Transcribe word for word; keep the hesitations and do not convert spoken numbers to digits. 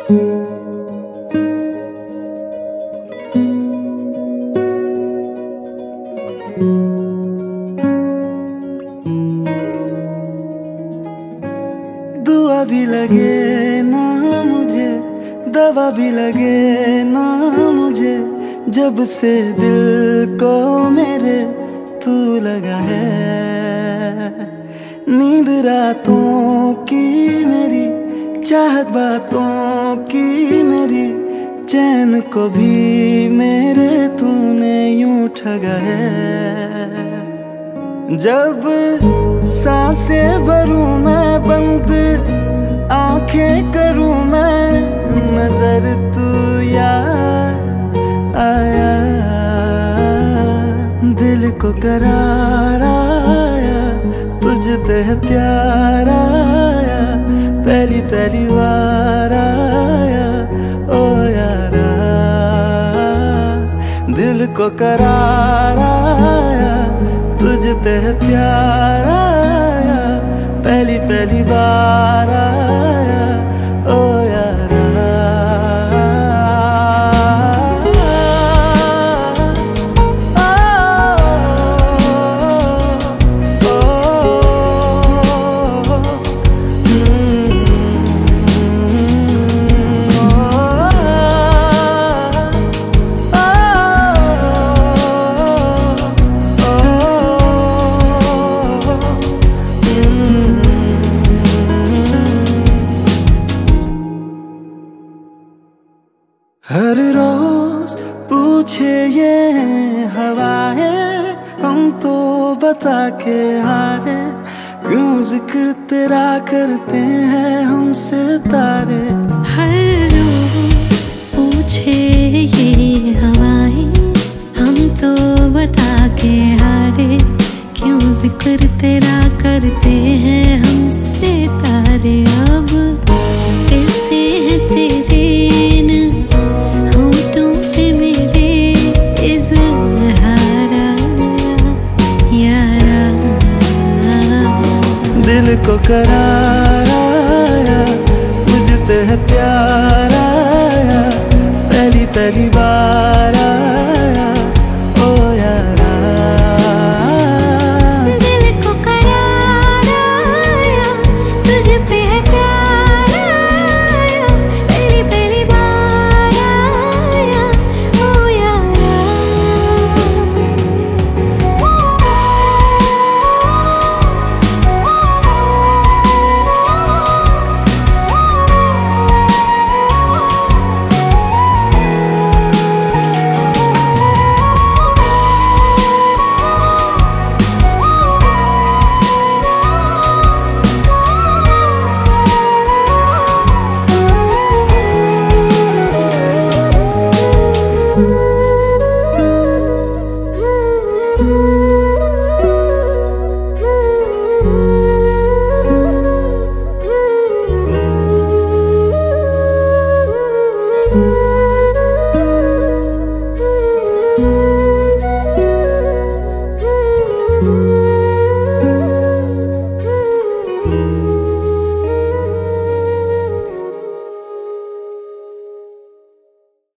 दुआ भी लगे ना मुझे, दवा भी लगे ना मुझे, जब से दिल को मेरे तू लगा है। नींद रातों की मेरी, चाहत बातों की मेरी, चैन को भी मेरे तूने यूं ठगा है। जब सांसें भरूं मैं बंद, आंखें करूं मैं नजर, तू याद आया। दिल को करार आया, तुझ पे प्यार आया, पहली पहली बार आया ओ यारा। दिल को करार आया, तुझ पे प्यार आया, पहली पहली बार आया ओ यारा। हर रोज पूछे ये हवाएं, हम तो बता के हारे, क्यों जिक्र तेरा करते हैं हमसे तारे। हर रोज पूछे ये हवाएं, हम तो बता के हारे, क्यों जिक्र तेरा करते हैं हमसे तारे। अब कैसे है तेरे दिल को करार आया, मुझ पे है प्यार आया, पहली पहली बार